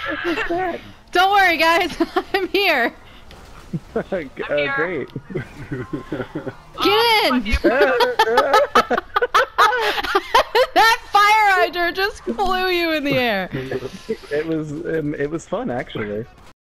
Don't worry, guys. I'm here. Great. Get in! That fire hydrant just flew you in the air. It was fun actually.